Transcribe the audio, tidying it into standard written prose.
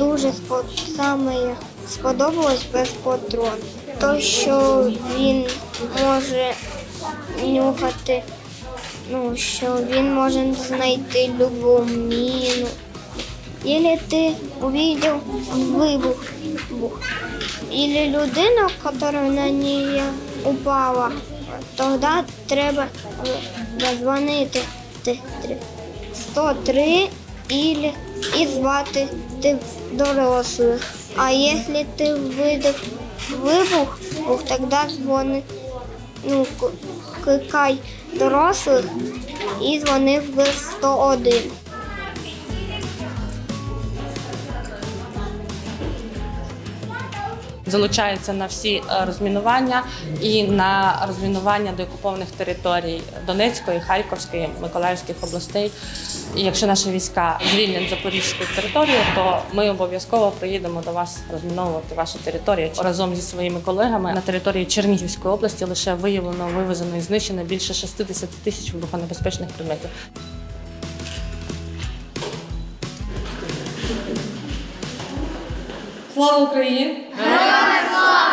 дуже сподобалось безпатрон. То, що він може нюхати, що він може знайти любу міну. Или ти побачив вибух, или людина, яка на неї упала, тоді треба дзвонити 103 і звати дорослих. А якщо ти видав вибух, тоді дзвони, кликай дорослих і дзвони в 101. Залучаються на всі розмінування і на розмінування деокупованих територій Донецької, Харківської, Миколаївських областей. І якщо наші війська звільнять Запорізьку територію, то ми обов'язково приїдемо до вас розміновувати ваші території. Разом зі своїми колегами на території Чернігівської області лише виявлено, вивезено і знищено більше 60 тисяч вибухонебезпечних предметів. Слава Україні! Героям слава!